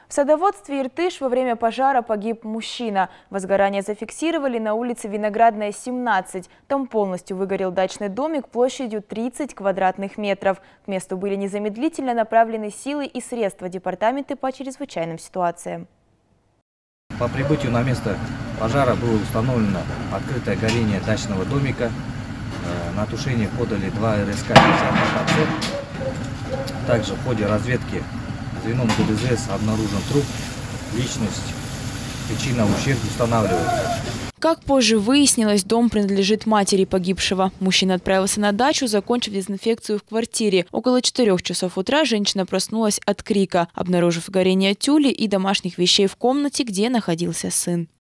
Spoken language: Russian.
В садоводстве Иртыш во время пожара погиб мужчина. Возгорание зафиксировали на улице Виноградная, 17. Там полностью выгорел дачный домик площадью 30 квадратных метров. К месту были незамедлительно направлены силы и средства департамента по чрезвычайным ситуациям. По прибытию на место пожара было установлено открытое горение дачного домика. На тушение подали 2 РСК 51. Также в ходе разведки звеном ГДЗС обнаружен труп, личность, причина ущерба устанавливается. Как позже выяснилось, дом принадлежит матери погибшего. Мужчина отправился на дачу, закончив дезинфекцию в квартире. Около 4 часов утра женщина проснулась от крика, обнаружив горение тюля и домашних вещей в комнате, где находился сын.